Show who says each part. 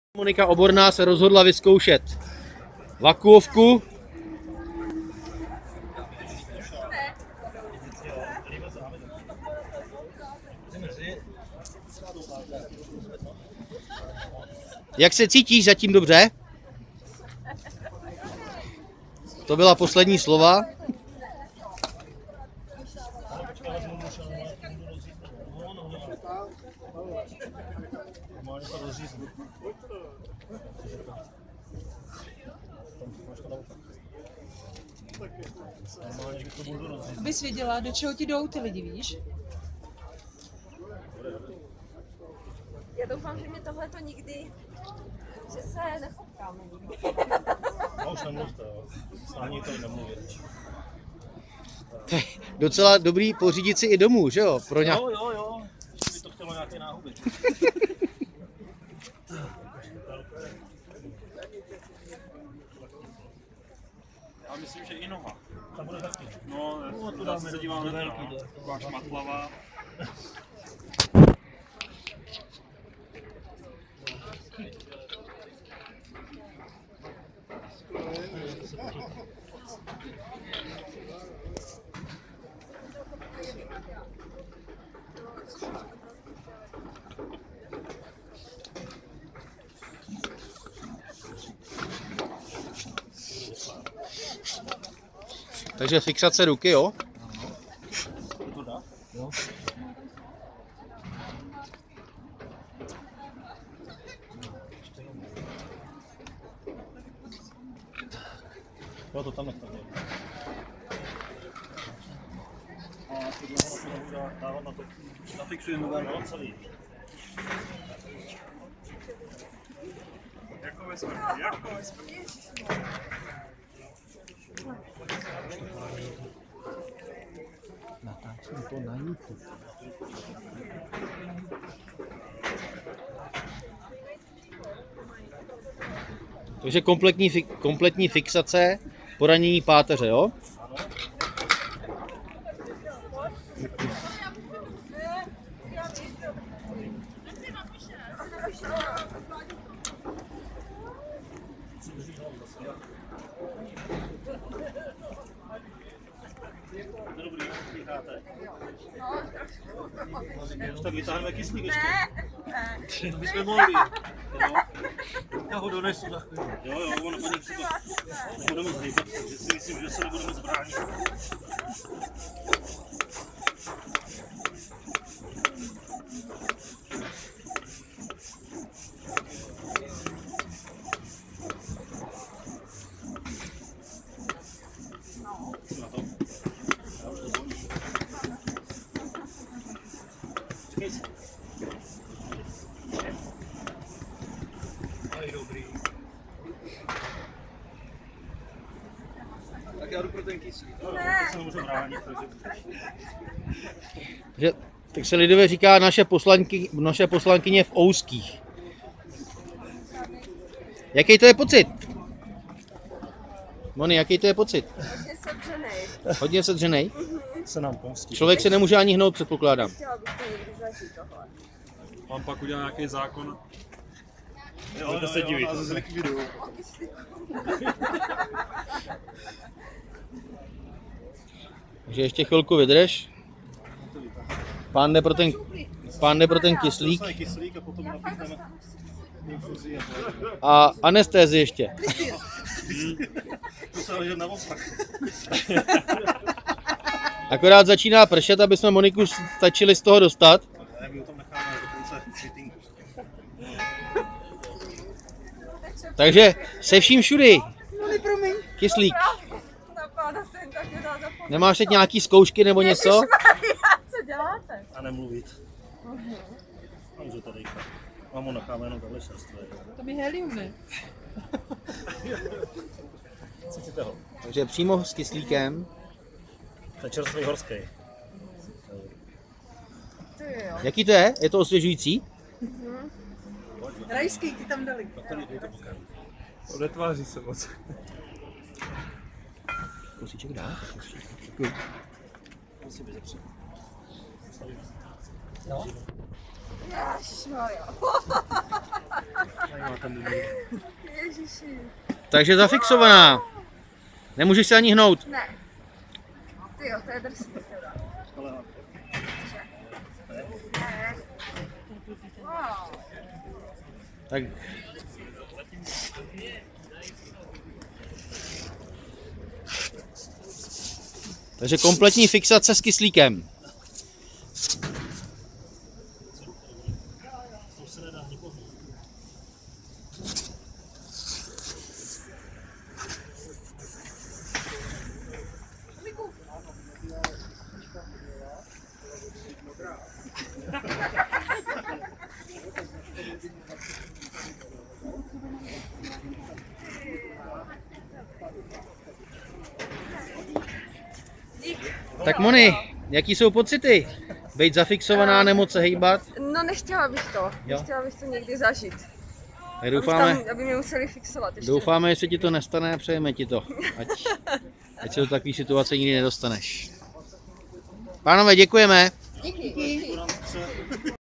Speaker 1: Monika Oborná se rozhodla vyzkoušet vakuovku. Jak se cítíš zatím dobře? To byla poslední slova.
Speaker 2: Abys věděla, do čeho ti jdou ty lidi, víš?
Speaker 3: Já doufám, že mě tohle to nikdy, že se nefotkáme nikdy.
Speaker 4: No už nemluvte, jo. Stání tady nemluvit.
Speaker 1: Docela dobrý pořídit si i domů, že jo? Pro
Speaker 4: Jo. Ještě by to chtělo nějaké náhuby.
Speaker 5: Já myslím, že i noha.
Speaker 4: Tam bude taky.
Speaker 5: No, já se dívám na velký, taková šmatlava.
Speaker 1: Takže fixace ruky, jo?
Speaker 4: To dá? Jo. Jo, to tam nechám. A tohle dávat na to. Zafixujeme na celý.
Speaker 5: Jako ve smrti, jako ve smrti.
Speaker 1: Natáčím to na YouTube. Takže kompletní fixace, poranění páteře, jo?
Speaker 4: Tak vytáhneme kyslík ještě. Ne. My jsme mohli. Jo. Já ho donesu za chvíli. Jo, ono paní se to nebudeme zhýbat, takže si myslím, že se nebudeme zbránit.
Speaker 5: Tak já jdu pro ten kyslík.
Speaker 4: To se nemůžeme bránit,
Speaker 1: Takže, tak se lidově říká naše poslankyně v ouských. Jaký to je pocit? Moni, jaký to je pocit?
Speaker 3: Hodně sedřenej.
Speaker 1: Hodně sedřenej?
Speaker 4: se nám pomstí.
Speaker 1: Člověk se nemůže ani hnout, předpokládám.
Speaker 3: Chtěla bych to někdy zažít tohle.
Speaker 5: Mám pak udělat nějaký zákon.
Speaker 4: Jo, se diví.
Speaker 5: A zase likviduju.
Speaker 1: Takže ještě chvilku vydrž. Pán jde pro ten kyslík.
Speaker 4: Kyslík a potom napíchneme infuzi.
Speaker 1: A anestézi ještě.
Speaker 4: To se ležet naopak.
Speaker 1: Akorát začíná pršet, aby jsme Moniku stačili z toho dostat.
Speaker 4: Ne, my ho tam necháme dokonce šitinku.
Speaker 1: Takže se vším všudy.
Speaker 2: Moni, promiň.
Speaker 1: Kyslík.
Speaker 3: Na pána jsem tak nedá zapomenout.
Speaker 1: Nemáš teď nějaký zkoušky nebo něco?
Speaker 3: Ježišmarja, co děláte?
Speaker 4: A nemluvit. Můžu to dejkat. Mám ho necháme jenom takhle čerstvé.
Speaker 2: To mi helium, ne?
Speaker 4: Cítíte ho?
Speaker 1: Takže přímo s kyslíkem.
Speaker 4: To je čerstvý horský.
Speaker 3: Ty jo.
Speaker 1: Jaký to je? Je to osvěžující?
Speaker 2: Rajský ti tam dali.
Speaker 5: Netváří se moc.
Speaker 1: Kousíček dá? Děkuji.
Speaker 3: Ježišmarja. Ježiši.
Speaker 1: Takže zafixovaná. Nemůžeš se ani hnout.
Speaker 3: Ne. Ty jo, to je drsný teda. Ne. Wow.
Speaker 1: Tak. Takže kompletní fixace s kyslíkem. Tak Moni, jaký jsou pocity? Být zafixovaná, nemoc se hejbat?
Speaker 3: No nechtěla bych to.
Speaker 1: Jo.
Speaker 3: Nechtěla bych to někdy zažít.
Speaker 1: Tak doufáme,
Speaker 3: Aby mě museli fixovat ještě.
Speaker 1: doufáme, že se ti to nestane a přejeme ti to. Ať se do takové situace nikdy nedostaneš. Pánové, děkujeme.